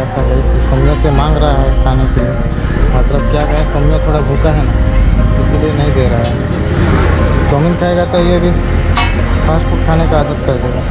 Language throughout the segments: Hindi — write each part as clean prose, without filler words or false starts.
था गाइस, सौम्या से मांग रहा है खाने के लिए। मतलब क्या कहें, सौम्या थोड़ा भूखा है ना, इसलिए नहीं दे रहा है। चाउमीन खाएगा तो ये भी फास्ट फूड खाने का आदत कर देगा।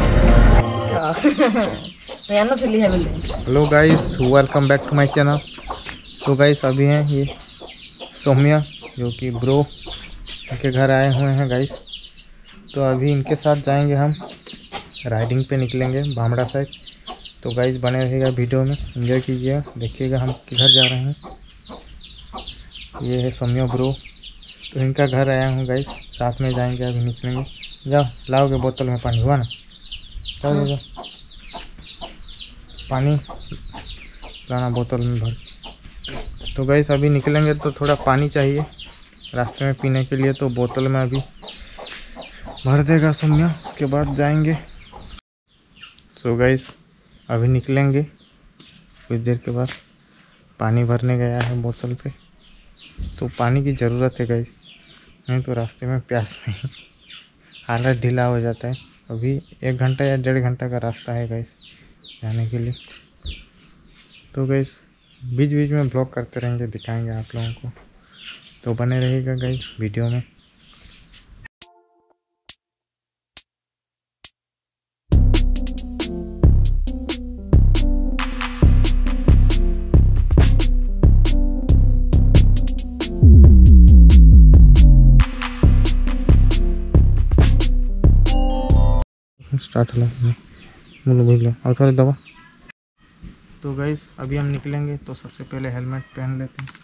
Hello guys, welcome back to my channel. तो गाइस अभी हैं ये सौम्या, जो कि ब्रो इनके घर आए हुए हैं गाइस। तो अभी इनके साथ जाएंगे हम, राइडिंग पे निकलेंगे भामड़ा साइड। तो गाइस बने रहिएगा वीडियो में, एंजॉय कीजिएगा, देखिएगा हम किधर जा रहे हैं। ये है सौम्या ब्रो, तो इनका घर आया हूँ गाइस, साथ में जाएंगे, अभी निकलेंगे। जाओ लाओगे बोतल में पानी, हुआ ना? जाओ जाओ पानी लाना बोतल में भर। तो गाइस अभी निकलेंगे तो थोड़ा पानी चाहिए रास्ते में पीने के लिए, तो बोतल में अभी भर देगा सौम्या, उसके बाद जाएंगे। सो गाइस अभी निकलेंगे कुछ देर के बाद। पानी भरने गया है बोतल पे, तो पानी की ज़रूरत है गाइस, नहीं तो रास्ते में प्यास में हालत ढीला हो जाता है। अभी 1 घंटा या 1.5 घंटा का रास्ता है गाइस जाने के लिए। तो गाइस बीच बीच में ब्लॉग करते रहेंगे, दिखाएंगे आप लोगों को, तो बने रहिएगा गाइस वीडियो में। स्टार्ट हो बोलो और थोड़ी दबा। तो गाइस अभी हम निकलेंगे, तो सबसे पहले हेलमेट पहन लेते हैं।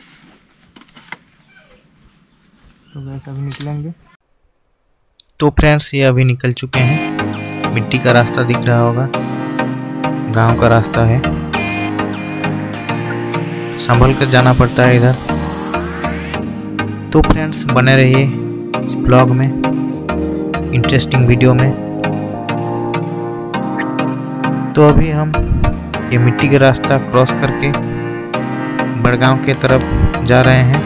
तो गाइस अभी निकलेंगे। तो फ्रेंड्स ये अभी निकल चुके हैं। मिट्टी का रास्ता दिख रहा होगा, गांव का रास्ता है, संभल कर जाना पड़ता है इधर। तो फ्रेंड्स बने रहिए इस ब्लॉग में, इंटरेस्टिंग वीडियो में। तो अभी हम ये मिट्टी का रास्ता क्रॉस करके बड़गांव के तरफ जा रहे हैं।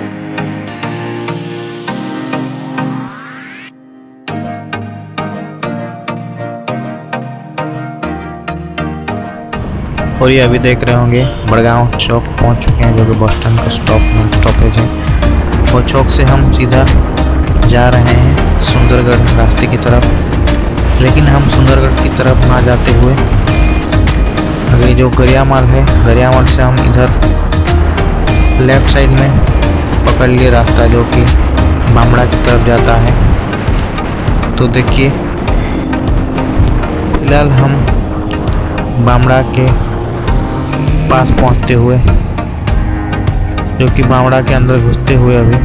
और ये अभी देख रहे होंगे बड़गांव चौक पहुंच चुके हैं, जो कि बस स्टैंड का स्टॉपेज है। और चौक से हम सीधा जा रहे हैं सुंदरगढ़ रास्ते की तरफ। लेकिन हम सुंदरगढ़ की तरफ ना जाते हुए अभी जो गरियामाल है, गरियामाल से हम इधर लेफ्ट साइड में पकड़ लिए रास्ता, जो कि भामड़ा की तरफ जाता है। तो देखिए फिलहाल हम भामड़ा के पास पहुंचते हुए, जो कि भामड़ा के अंदर घुसते हुए अभी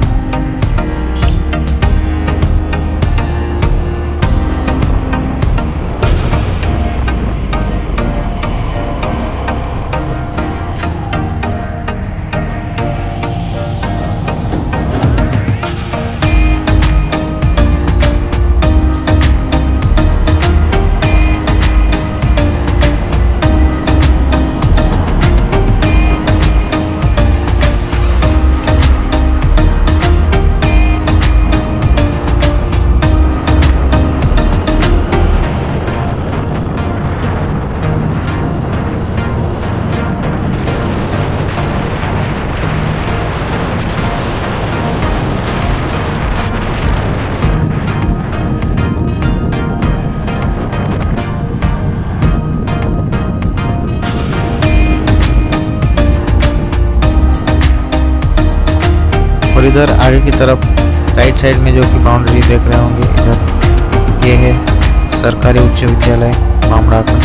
और इधर आगे की तरफ राइट साइड में जो कि बाउंड्री देख रहे होंगे, इधर ये है सरकारी उच्च विद्यालय भामड़ा का।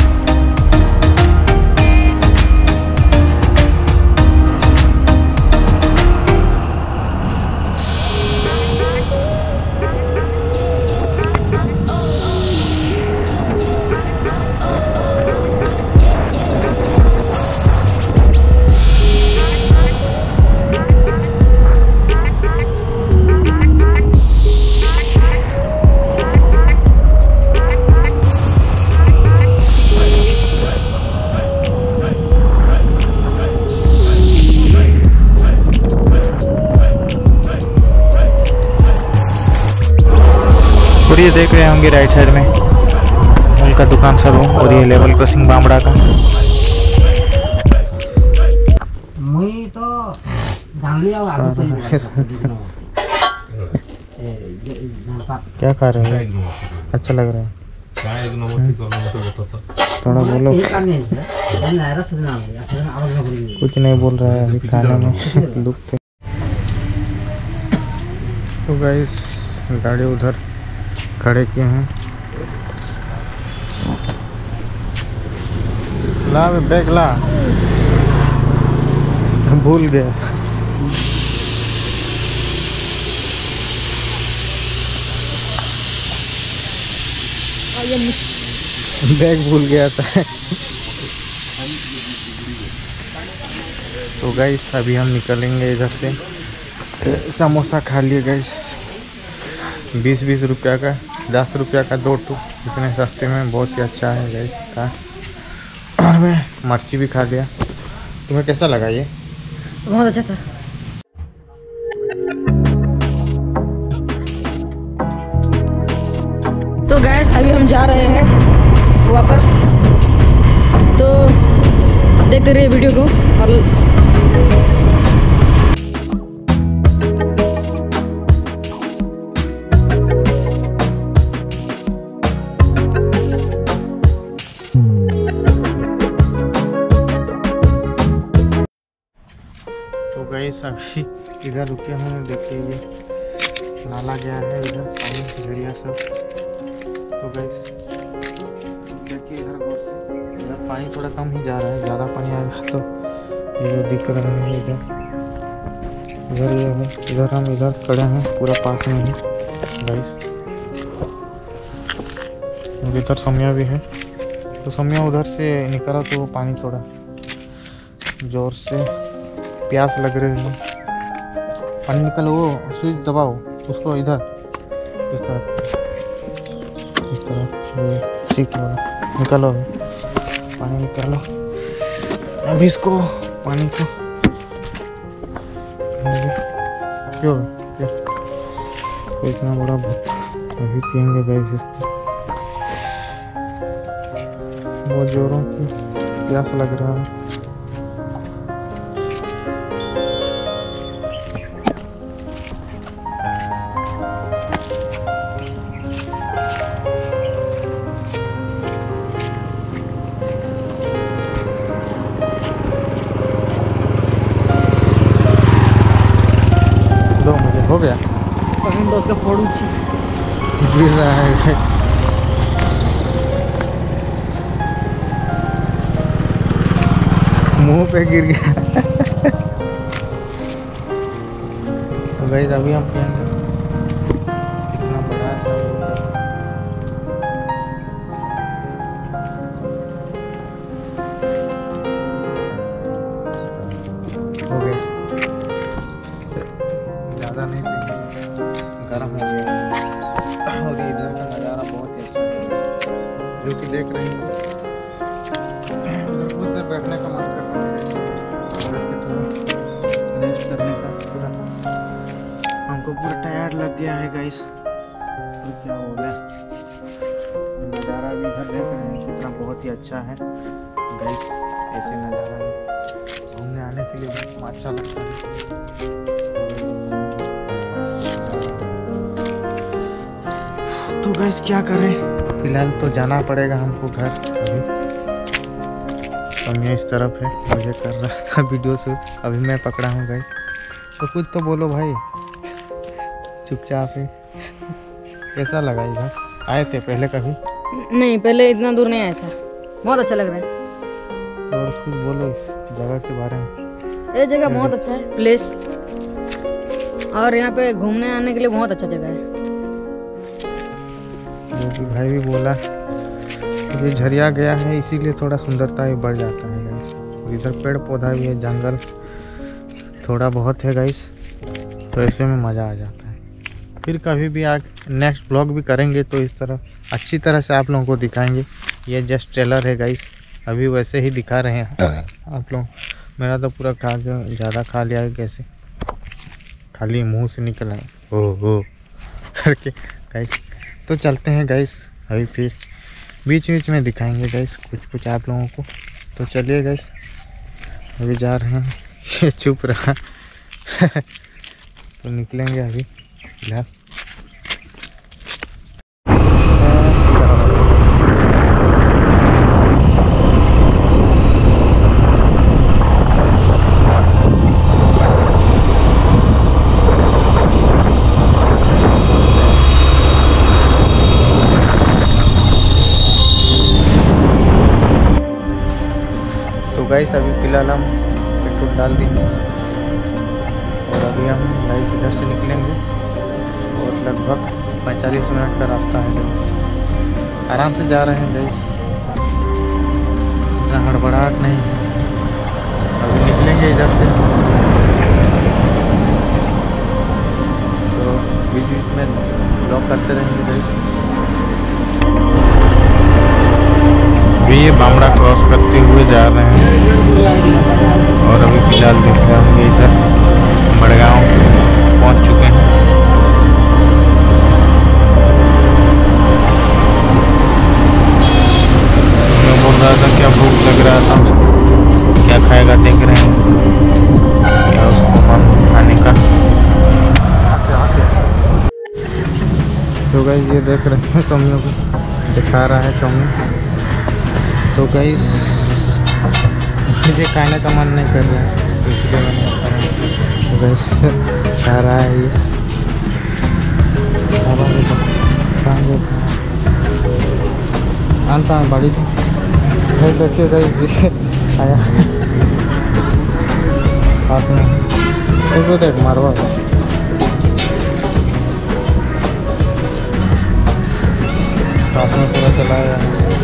और ये देख रहे होंगे राइट साइड में उनका दुकान सब है। और ये लेवल क्रॉसिंग भामड़ा का। क्या खा रहे हैं? अच्छा लग रहा है। थोड़ा बोलो। कुछ नहीं बोल रहा है अभी, खाने में लुप्त है। तो गाइस गाड़ी उधर खड़े किए हैं। ला बैग ला, भूल गया। बैग भूल गया था। तो गाइस अभी हम निकलेंगे इधर से। समोसा खा लिए गाइस, 20-20 रुपया का, 10 रुपया का 2 टू, इतने सस्ते में बहुत ही अच्छा है गाइस का। और मैं मिर्ची भी खा लिया। तुम्हें कैसा लगा ये? बहुत अच्छा था। तो गैस अभी हम जा रहे हैं वापस, तो देखते रहिए वीडियो को। और तो गाइस अभी इधर रुके हैं, देखिए ये नाला गया है इधर, पानी झड़िया सब। तो गाइस देखिए इधर गौर से, इधर पानी थोड़ा कम ही जा रहा है, ज़्यादा पानी आएगा तो ये जो दिख रहा है इधर, इधर ये है। इधर हम इधर खड़े हैं पूरा पास में ही गाइस। और इधर समिया भी है, तो समिया उधर से निकला तो वो पानी थोड़ा जोर से, प्यास लग रही है, पानी निकलो, वो स्विच दबाओ उसको, इधर इस तरफ सीट वाला निकालो, पानी निकालो। अब इसको पानी को क्यों इतना बड़ा अभी पियेंगे गाइस इसको, बहुत जोरों की प्यास लग रहा है। हो गया दोस्त का फोड़ू गिर रहा है। मुंह पे गिर गया। तो गाइस अभी हम पिएंगे, इतना बड़ा सा हो गया, ज़्यादा नहीं पिएंगे, गर्म हो गया। और इधर का नज़ारा बहुत ही अच्छा है, जो कि देख रहे हैं। उधर बैठने का मन कर रहा है, रेस्ट करने का पूरा, हमको पूरा टायर्ड लग गया है गाइस। तो क्या हो गया, नज़ारा भी इधर देख रहे हैं कितना बहुत ही अच्छा है गाइस। ऐसे नज़ारा है, घूमने आने के लिए बहुत अच्छा लगता है। तो गाइस क्या करें, फिलहाल तो जाना पड़ेगा हमको घर। अभी समिया इस तरफ है, मुझे कर रहा था वीडियो शूट, अभी मैं पकड़ा हूँ गाइस। तो कुछ तो बोलो भाई, चुपचाप है। कैसा लगा इधर? आए थे पहले कभी? नहीं, पहले इतना दूर नहीं आया था, बहुत अच्छा लग रहा है। तो और कुछ बोलो इस जगह के बारे में। ये जगह बहुत अच्छा है प्लेस, और यहाँ पे घूमने आने के लिए बहुत अच्छा जगह है। जो कि भाई भी बोला, ये झरिया गया है इसीलिए थोड़ा सुंदरता ही बढ़ जाता है गाइस। इधर पेड़ पौधा भी है, जंगल थोड़ा बहुत है गाइस, तो ऐसे में मज़ा आ जाता है। फिर कभी भी आज नेक्स्ट ब्लॉग भी करेंगे तो इस तरह अच्छी तरह से आप लोगों को दिखाएंगे। ये जस्ट ट्रेलर है गाइस, अभी वैसे ही दिखा रहे हैं आप लोग। मेरा तो पूरा खा के ज़्यादा खा लिया है, कैसे खाली मुंह से निकला हो करके गाइस। तो चलते हैं गाइस, अभी फिर बीच बीच में दिखाएंगे गाइस कुछ कुछ आप लोगों को। तो चलिए गाइस, अभी जा रहे हैं। ये चुप रहा, तो निकलेंगे अभी फिलहाल। तो गाइस अभी फिलहाल हम पेट्रोल डाल दिए और अभी हम गाइस इधर से निकलेंगे और लगभग 45 मिनट का रास्ता है गाइस। आराम से जा रहे हैं गाइस, इतना हड़बड़ाहट नहीं है। अभी निकलेंगे इधर से, तो बीच बीच में ब्लॉक करते रहेंगे गाइस। अभी ये बामड़ा क्रॉस करते हुए जा रहे हैं और अभी फिलहाल देख रहे होंगे इधर बड़गांव पहुंच चुके हैं। मैं बोल रहा था क्या भूख लग रहा था, क्या खाएगा देख रहे हैं, क्या उसको मन है खाने का। तो गाइस ये देख रहे हैं सौम्यों को दिखा रहा है चौमिन। तो गाइस मुझे खाने का मन नहीं कर रहा है इसलिए मैंने खा रहा है। तो गाइस खा रहा है ये आनता है बड़ी भाई। देखिए गाइस आया साथ में, तो देख मारवा साथ में पूरा चलाया।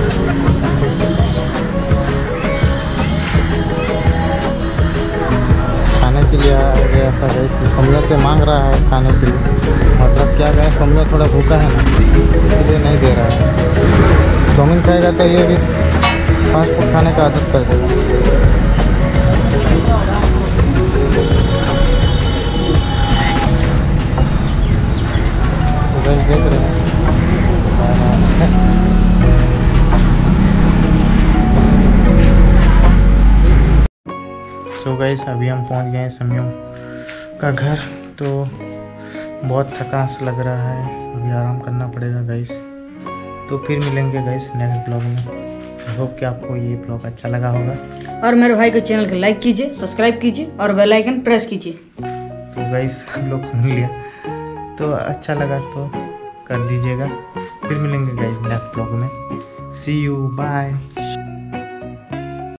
खाने के लिए आ गया था गाइस, सौम्या से मांग रहा है खाने के लिए। मतलब क्या कहें, सौम्या थोड़ा भूखा है ना, इसलिए नहीं दे रहा है। चाउमीन खाएगा तो ये भी फास्ट फूड खाने का आदत कर देगा। तो गाइस देख रहे हैं तो गाइस अभी हम पहुंच गए हैं सौम्यों का घर। तो बहुत थकान सा लग रहा है, अभी आराम करना पड़ेगा गाइस। तो फिर मिलेंगे गाइस नेक्स्ट ब्लॉग में। आई होप कि आपको ये ब्लॉग अच्छा लगा होगा और मेरे भाई के चैनल को लाइक कीजिए, सब्सक्राइब कीजिए और बेल आइकन प्रेस कीजिए। तो गाइस हम लोग सुन लिया, तो अच्छा लगा तो कर दीजिएगा। फिर मिलेंगे गाइस नेक्स्ट ब्लॉग में। See you, bye.